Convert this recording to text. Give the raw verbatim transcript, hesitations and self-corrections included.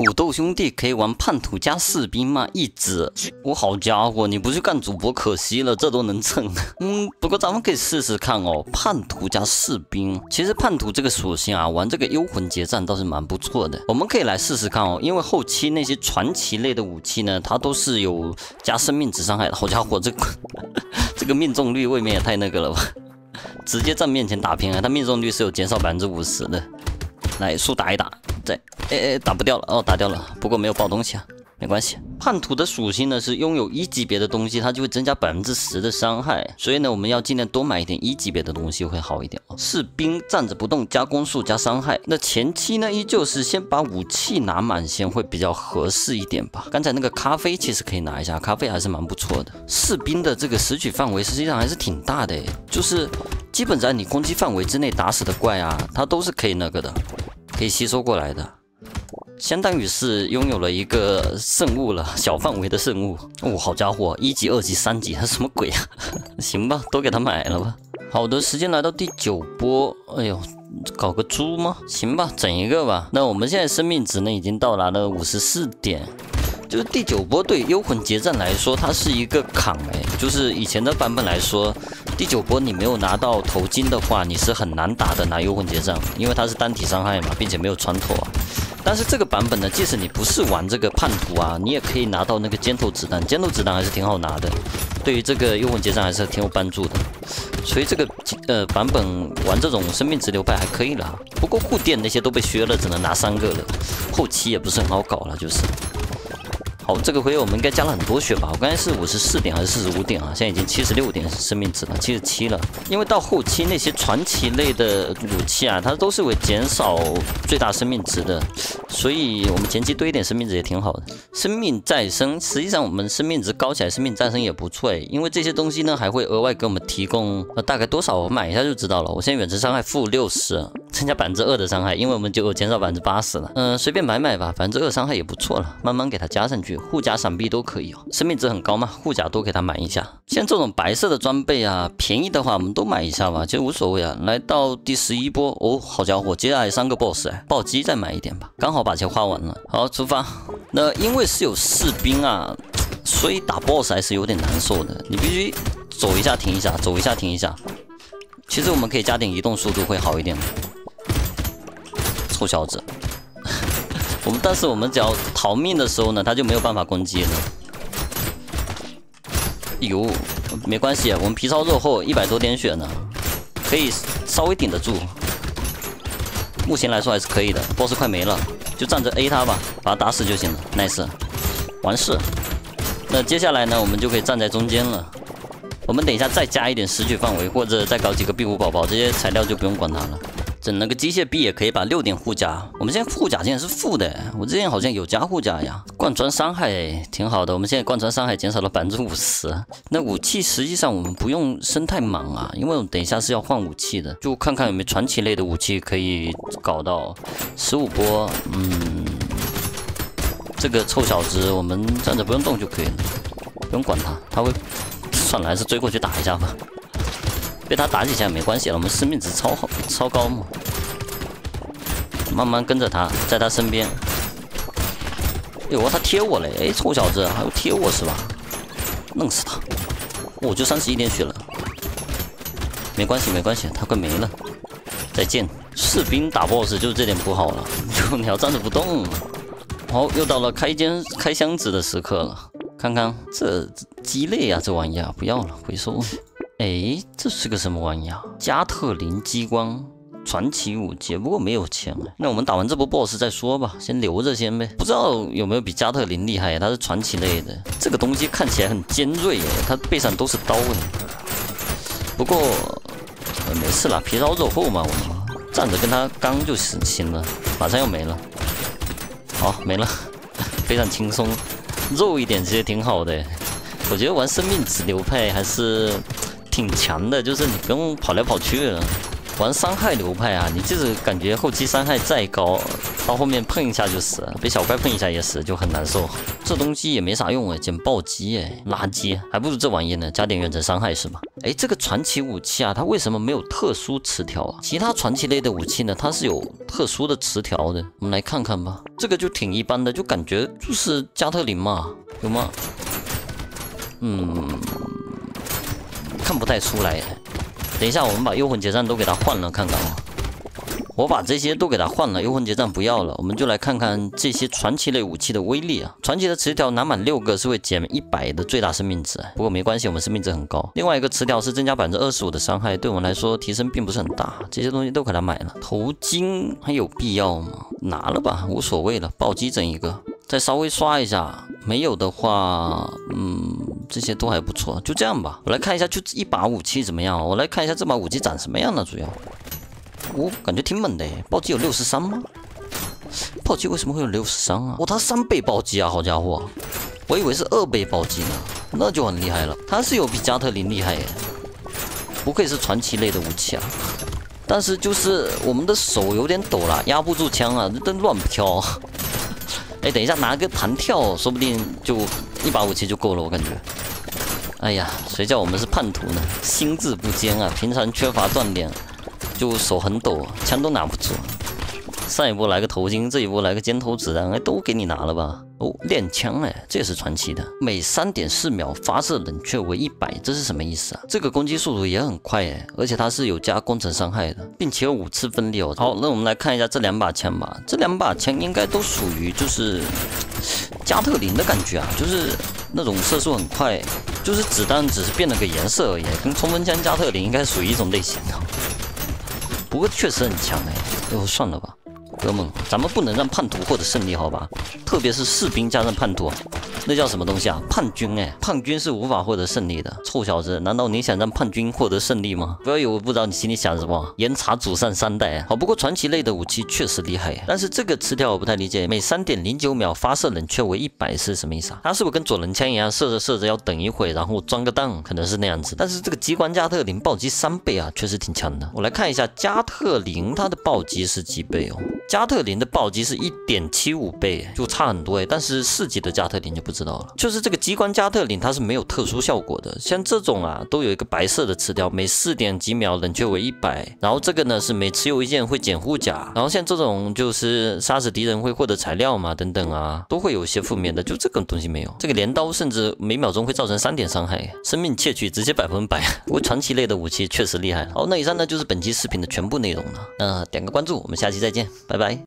土豆兄弟可以玩叛徒加士兵吗？一指，我好家伙，你不去干主播可惜了，这都能蹭。嗯，不过咱们可以试试看哦，叛徒加士兵。其实叛徒这个属性啊，玩这个幽魂结战倒是蛮不错的，我们可以来试试看哦。因为后期那些传奇类的武器呢，它都是有加生命值伤害的。好家伙，这个这个命中率未免也太那个了吧！直接站面前打平啊，它命中率是有减少百分之五十的。来，速打一打，再，哎哎，打不掉了哦，打掉了，不过没有爆东西啊，没关系。叛徒的属性呢是拥有一级别的东西，它就会增加百分之十的伤害，所以呢，我们要尽量多买一点一级别的东西会好一点哦。士兵站着不动，加攻速加伤害。那前期呢，依旧是先把武器拿满先会比较合适一点吧。刚才那个咖啡其实可以拿一下，咖啡还是蛮不错的。士兵的这个拾取范围实际上还是挺大的，就是基本在你攻击范围之内打死的怪啊，它都是可以那个的。可以吸收过来的，相当于是拥有了一个圣物了，小范围的圣物。哦，好家伙，一级、二级、三级，他什么鬼啊？行吧，都给他买了吧。好的，时间来到第九波，哎呦，搞个猪吗？行吧，整一个吧。那我们现在生命值呢，已经到达了五十四点。就是第九波对幽魂结战来说，它是一个坎哎，就是以前的版本来说，第九波你没有拿到头巾的话，你是很难打的拿幽魂结战，因为它是单体伤害嘛，并且没有穿透啊。但是这个版本呢，即使你不是玩这个叛徒啊，你也可以拿到那个尖头子弹，尖头子弹还是挺好拿的，对于这个幽魂结战还是挺有帮助的。所以这个呃版本玩这种生命值流派还可以了，不过护垫那些都被削了，只能拿三个了，后期也不是很好搞了，就是。好，这个回合我们应该加了很多血吧？我刚才是五十四点还是四十五点啊？现在已经七十六点生命值了，七十七了。因为到后期那些传奇类的武器啊，它都是会减少最大生命值的，所以我们前期堆一点生命值也挺好的。生命再生，实际上我们生命值高起来，生命再生也不错诶，因为这些东西呢还会额外给我们提供呃大概多少，我买一下就知道了。我现在远程伤害负六十，增加百分之二的伤害，因为我们就有减少百分之八十了。嗯、呃，随便买买吧，百分之二伤害也不错了，慢慢给它加上去。护甲、闪避都可以哦，生命值很高嘛，护甲都给它买一下。像这种白色的装备啊，便宜的话我们都买一下吧，其实无所谓啊。来到第十一波，哦，好家伙，接下来三个 boss 哎，暴击再买一点吧，刚好把钱花完了。好，出发。那因为是有士兵啊，所以打 boss 还是有点难受的，你必须走一下停一下，走一下停一下。其实我们可以加点移动速度会好一点。臭小子。我们但是我们只要逃命的时候呢，他就没有办法攻击了。哎呦，没关系，我们皮糙肉厚，一百多点血呢，可以稍微顶得住。目前来说还是可以的 ，boss 快没了，就站着 A 他吧，把他打死就行了 ，nice， 完事。那接下来呢，我们就可以站在中间了。我们等一下再加一点拾取范围，或者再搞几个壁虎宝宝，这些材料就不用管它了。整那个机械臂也可以把六点护甲，我们现在护甲竟然是负的，我之前好像有加护甲呀。贯穿伤害挺好的，我们现在贯穿伤害减少了百分之五十。那武器实际上我们不用升太莽啊，因为我们等一下是要换武器的，就看看有没有传奇类的武器可以搞到十五波。嗯，这个臭小子我们站着不用动就可以了，不用管他，他会算了，还是追过去打一下吧。被他打几下没关系了，我们生命值超好超高嘛。慢慢跟着他，在他身边。哎呦，他贴我嘞！哎，臭小子，还要贴我是吧？弄死他！我就三十一点血了，没关系没关系，他快没了。再见。士兵打 boss 就是这点不好了，就你要站着不动。好，又到了开间开箱子的时刻了，看看这鸡肋啊，这玩意啊，不要了，回收。哎，这是个什么玩意啊？加特林激光传奇武器，不过没有钱。那我们打完这波 boss 再说吧，先留着先呗。不知道有没有比加特林厉害？它是传奇类的，这个东西看起来很尖锐耶，它背上都是刀耶。不过、呃、没事啦，皮糙肉厚嘛，我们站着跟他刚就行了。马上要没了，好没了，非常轻松，肉一点其实挺好的。我觉得玩生命值流派还是挺强的，就是你不用跑来跑去了。玩伤害流派啊，你就是感觉后期伤害再高， 到后面碰一下就死了，被小怪碰一下也死，就很难受。这东西也没啥用哎，捡暴击哎，垃圾，还不如这玩意呢，加点远程伤害是吧？哎，这个传奇武器啊，它为什么没有特殊词条啊？其他传奇类的武器呢，它是有特殊的词条的，我们来看看吧。这个就挺一般的，就感觉就是加特林嘛，有吗？嗯，看不太出来。等一下，我们把幽魂结战都给它换了，看看啊。我把这些都给它换了，幽魂结战不要了，我们就来看看这些传奇类武器的威力啊。传奇的词条拿满六个是会减一百的最大生命值，不过没关系，我们生命值很高。另外一个词条是增加百分之二十五的伤害，对我们来说提升并不是很大。这些东西都给它买了。头巾还有必要吗？拿了吧，无所谓了。暴击整一个，再稍微刷一下，没有的话，嗯，这些都还不错，就这样吧。我来看一下，就一把武器怎么样？我来看一下这把武器长什么样呢？主要。哦，感觉挺猛的耶！暴击有六十三吗？暴击为什么会有六十三啊？哦，它三倍暴击啊，好家伙！我以为是二倍暴击呢，那就很厉害了。它是有比加特林厉害耶，不愧是传奇类的武器啊。但是就是我们的手有点抖了，压不住枪啊，这乱飘。哎，等一下拿个弹跳，说不定就一把武器就够了，我感觉。哎呀，谁叫我们是叛徒呢？心智不坚啊，平常缺乏锻炼。就手很抖，枪都拿不住。上一波来个头巾，这一波来个尖头子弹，哎，都给你拿了吧？哦，练枪哎，这也是传奇的。每 三点四 秒发射冷却为一百，这是什么意思啊？这个攻击速度也很快哎，而且它是有加工程伤害的，并且有五次分裂哦。好，那我们来看一下这两把枪吧。这两把枪应该都属于就是加特林的感觉啊，就是那种射速很快，就是子弹只是变了个颜色而已，跟冲锋枪加特林应该属于一种类型的。不过确实很强哎，哦，算了吧，哥们，咱们不能让叛徒获得胜利，好吧？特别是士兵加上叛徒，那叫什么东西啊？叛军哎，叛军是无法获得胜利的。臭小子，难道你想让叛军获得胜利吗？不要以为我不知道你心里想什么。严查祖上三代。好，不过传奇类的武器确实厉害，但是这个词条我不太理解，每 三点零九 秒发射冷却为一百是什么意思啊？它是不是跟左轮枪一样，射着射着要等一会，然后装个弹，可能是那样子。但是这个机关加特林暴击三倍啊，确实挺强的。我来看一下加特林它的暴击是几倍哦？加特林的暴击是 一点七五倍，就差很多哎。但是四级的加特林就不知道了。就是这个机关加特林它是没有特殊效果的，像这种啊都有一个白色的词条，每 四点几秒冷却为一百，然后这个呢是每持有一件会减护甲，然后像这种就是杀死敌人会获得材料嘛等等啊，都会有一些负面的，就这个东西没有。这个镰刀甚至每秒钟会造成三点伤害，生命窃取直接百分百。不过传奇类的武器确实厉害。好，那以上呢就是本期视频的全部内容了。那点个关注，我们下期再见，拜拜。